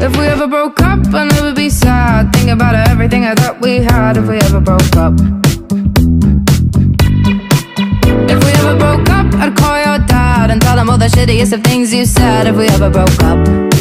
If we ever broke up, I'd never be sad. Think about everything I thought we had. If we ever broke up, if we ever broke up, I'd call your dad and tell him all the shittiest of things you said. If we ever broke up.